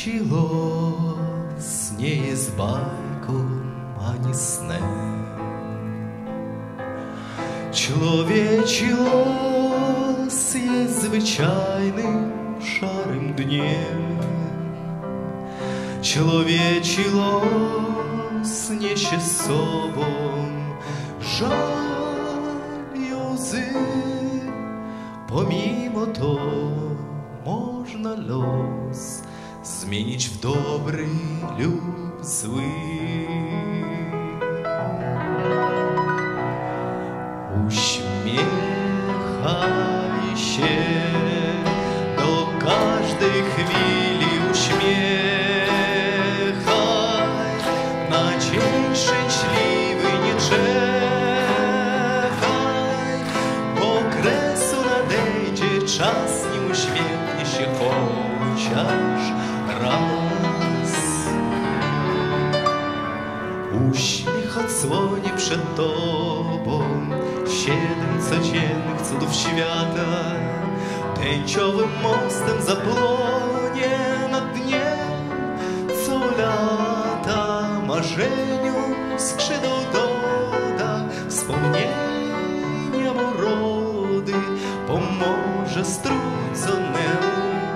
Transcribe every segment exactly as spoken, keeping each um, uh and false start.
Чоловічий лос не є байком, ані сnem. Чоловічий лос є звичайним шарим днем. Чоловічий лос несе з собою жаль і узи. Помимо того, можна лос змінить в добрий люб злий. Uśmiechaj się do każdej chwili, uśmiechaj na dzień szczęśliwy, nie czekaj, okresu nadejdzie czas, nie uśmiechnie się chociaż raz. Uśmiech odsłoni przed tobą siedem codziennych cudów świata. Tęciowym mostem zapłonie na dnie co lata. Marzeniom skrzydeł doda, wspomnienia urody, pomoże strudzonemu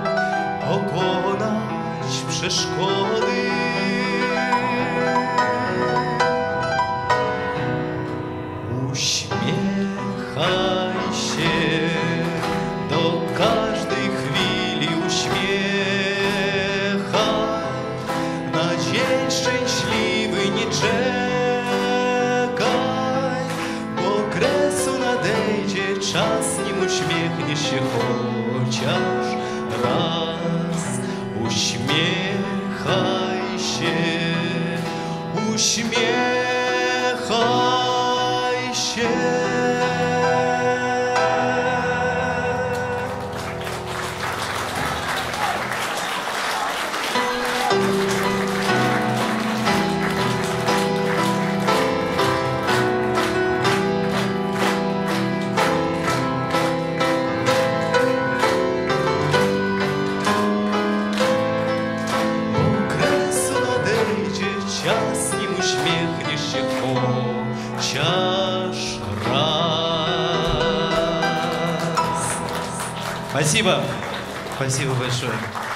pokonać przeszkody. Uśmiechaj się do każdej chwili, uśmiechaj na dzień szczęśliwy, nie czekaj, bo okresu nadejdzie czas, nim uśmiechnie się chociaż raz. Uśmiechaj się, uśmiechaj się. Час, nim uśmiechniesz się chociaż raz. Спасибо. Спасибо большое.